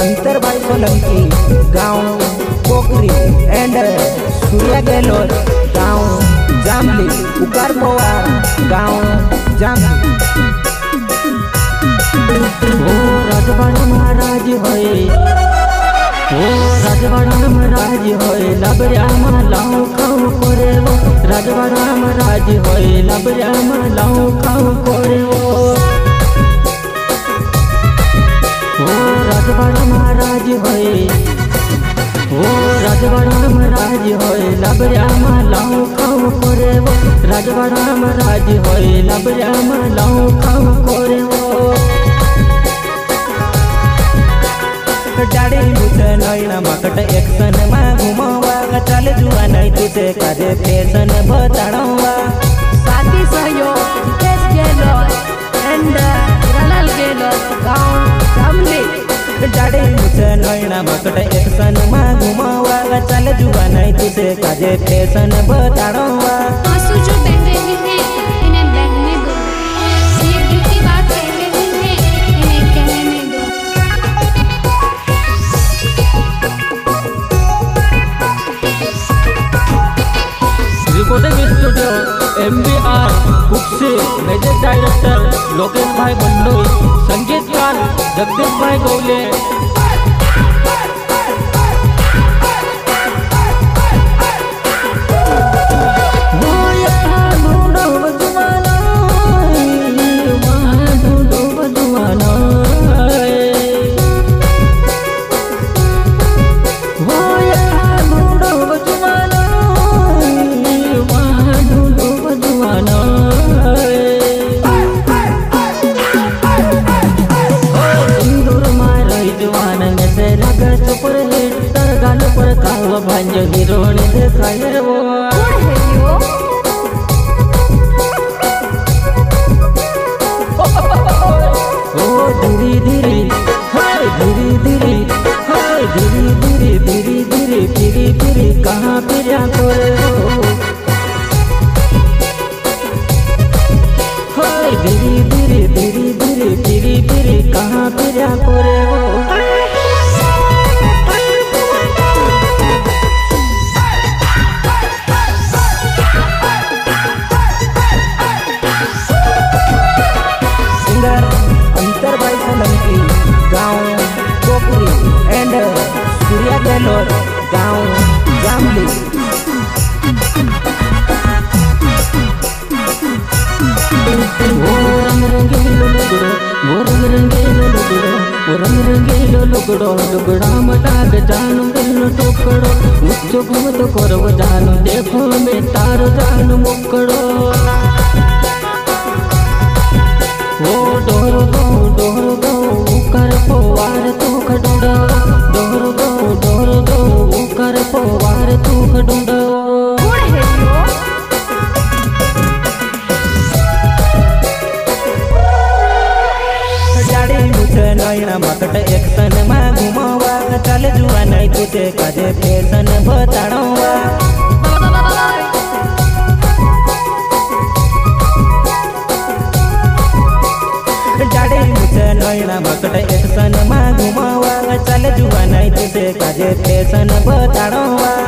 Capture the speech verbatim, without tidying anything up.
अंतर भाई सोलंकी गाँव पोखरी एंड सूर्या गहलोत गाँव जामली उकार पवार गाँव जामली। ओ राजवाड़ा महाराज होए ओ राजवाड़ा महाराज होए लबरिया लाओ खाओ करे वो राजवाड़ा महाराज होए लबरिया लाओ खाओ करे वो ओ राजवाड़ा महाराज होए ओ राजवाड़ा महाराज होए लबरिया लाओ खाओ करे वो राजवाड़ा महाराज होए लबरिया लाओ खाओ करे वो डाड़ी मुझे नैना मकट एक्शन में घुमावा चल जुआ नहीं तुझे काजे फैशन बतावा साथी सहयोग देश गहलोत एंड रलाल गहलोत गाँव जामली। डाड़ी मुझे नैना मकट एक्शन में घुमावा चल जुआ नहीं तुझे काजे फैशन बतावा। आंसू जो बह रहे हैं इन्हें बहने दो, ये दिल की बात कह रहे हैं इन्हें कहने दो। Recording studio M B R Kukshi, music director Lokesh भाई बंडोई, संगीतकार जगदीश भाई गौले। भांज हिरोण दिखाए वो ओ धीरे धीरे हाय धीरे धीरे हाय धीरे धीरे धीरे धीरे धीरे धीरे कहाँ फिर करे वो हाय धीरे धीरे धीरे धीरे धीरे धीरे कहाँ फिर करे वो। अंतर भाई सोलंकी गाँव पोखरी एंड सूर्या गहलोत गाँव जामली। वो रंग रंगीलो लुगड़ो वो रंग रंगीलो लुगड़ो वो रंग रंगीलो लुगड़ो लुगड़ा मटाक जानू दिल टोकड़ो मुझको घूमत करव जानू देखो में तारो जानू मुकड़ो वो डोर गो डोर गो उकर पोवार तू खडुंडो डोर गो डोर गो उकर पोवार तू खडुंडो। डाड़ी मुझे नैना मकट एक्शन में घुमावा चल जुआ नहीं तुझे काजे फैशन बतावा। डाड़ी मुझे नैना मकट एक्शन में घुमावा चल जुआ नहीं तुझे काजे फैशन बतावा।